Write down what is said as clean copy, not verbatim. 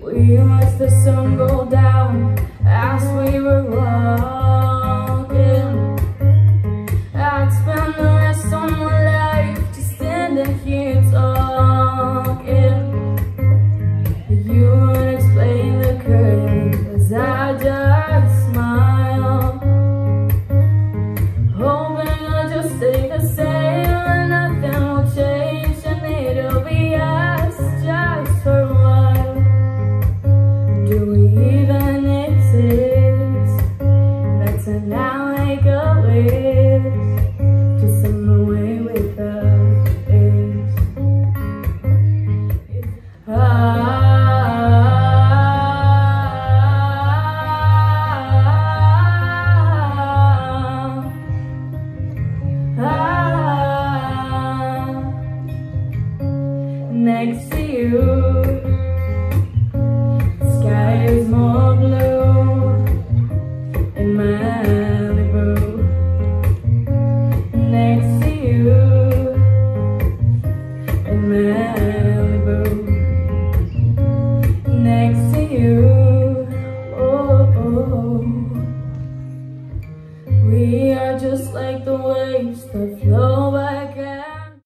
We watched the sun go down as we were walking. I'd spend the rest of my life just standing here talking. You would explain the curtain as I just smile, hoping I'll just stay the same and nothing will change and it'll be us just for a while. Do we even exist? That's an now like a wish to send away with us. Next to you, the sky is more blue in Malibu. Next to you in Malibu.